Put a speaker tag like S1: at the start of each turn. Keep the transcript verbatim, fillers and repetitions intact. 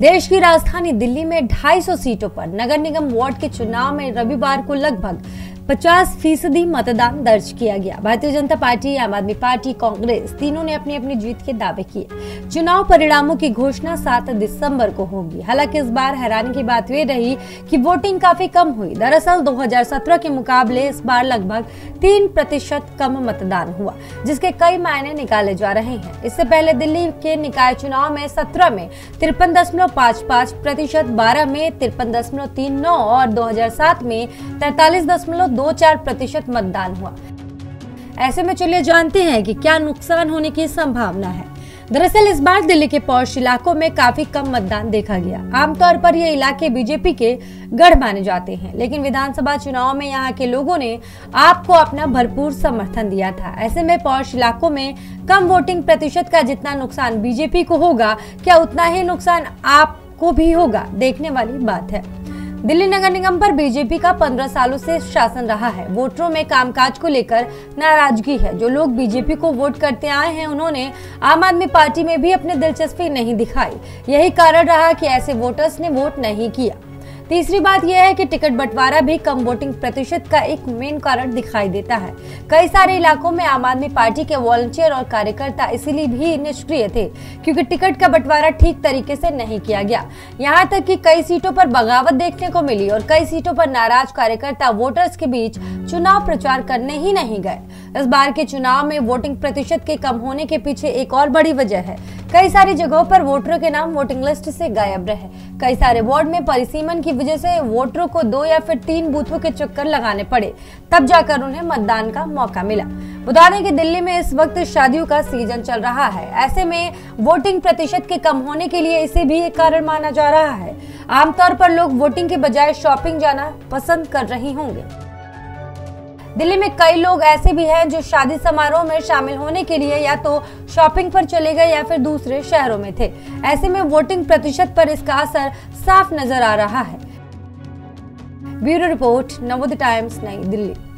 S1: देश की राजधानी दिल्ली में दो सौ पचास सीटों पर नगर निगम वार्ड के चुनाव में रविवार को लगभग पचास फीसदी मतदान दर्ज किया गया। भारतीय जनता पार्टी, आम आदमी पार्टी, कांग्रेस तीनों ने अपनी अपनी जीत के दावे किए। चुनाव परिणामों की घोषणा सात दिसंबर को होगी। हालांकि इस बार हैरानी की बात ये रही कि वोटिंग काफी कम हुई। दरअसल दो हज़ार सत्रह के मुकाबले इस बार लगभग तीन प्रतिशत कम मतदान हुआ, जिसके कई मायने निकाले जा रहे हैं। इससे पहले दिल्ली के निकाय चुनाव में सत्रह में तिरपन दशमलव पाँच पाँच प्रतिशत, बारह में तिरपन दशमलव तीन नौ और दो हजार सात में तैतालीस दशमलव दो चार प्रतिशत मतदान हुआ। ऐसे में चलिए जानते हैं कि क्या नुकसान होने की संभावना है। दरअसल इस बार दिल्ली के पॉश इलाकों में काफी कम मतदान देखा गया। आमतौर पर ये इलाके बीजेपी के गढ़ माने जाते हैं, लेकिन विधानसभा चुनाव में यहाँ के लोगों ने आपको अपना भरपूर समर्थन दिया था। ऐसे में पॉश इलाकों में कम वोटिंग प्रतिशत का जितना नुकसान बीजेपी को होगा, क्या उतना ही नुकसान आपको भी होगा, देखने वाली बात है। दिल्ली नगर निगम पर बीजेपी का पंद्रह सालों से शासन रहा है। वोटरों में कामकाज को लेकर नाराजगी है। जो लोग बीजेपी को वोट करते आए हैं, उन्होंने आम आदमी पार्टी में भी अपनी दिलचस्पी नहीं दिखाई। यही कारण रहा कि ऐसे वोटर्स ने वोट नहीं किया। तीसरी बात यह है कि टिकट बंटवारा भी कम वोटिंग प्रतिशत का एक मेन कारण दिखाई देता है। कई सारे इलाकों में आम आदमी पार्टी के वॉलंटियर और कार्यकर्ता इसीलिए भी निष्क्रिय थे, क्योंकि टिकट का बंटवारा ठीक तरीके से नहीं किया गया। यहाँ तक कि कई सीटों पर बगावत देखने को मिली और कई सीटों पर नाराज कार्यकर्ता वोटर्स के बीच चुनाव प्रचार करने ही नहीं गए। इस बार के चुनाव में वोटिंग प्रतिशत के कम होने के पीछे एक और बड़ी वजह है। कई सारी जगहों पर वोटरों के नाम वोटिंग लिस्ट से गायब रहे। कई सारे वार्ड में परिसीमन की वजह से वोटरों को दो या फिर तीन बूथों के चक्कर लगाने पड़े, तब जाकर उन्हें मतदान का मौका मिला। बता दें कि दिल्ली में इस वक्त शादियों का सीजन चल रहा है। ऐसे में वोटिंग प्रतिशत के कम होने के लिए इसे भी एक कारण माना जा रहा है। आमतौर पर लोग वोटिंग के बजाय शॉपिंग जाना पसंद कर रहे होंगे। दिल्ली में कई लोग ऐसे भी हैं जो शादी समारोह में शामिल होने के लिए या तो शॉपिंग पर चले गए या फिर दूसरे शहरों में थे। ऐसे में वोटिंग प्रतिशत पर इसका असर साफ नजर आ रहा है। ब्यूरो रिपोर्ट, नवोदय टाइम्स, नई दिल्ली।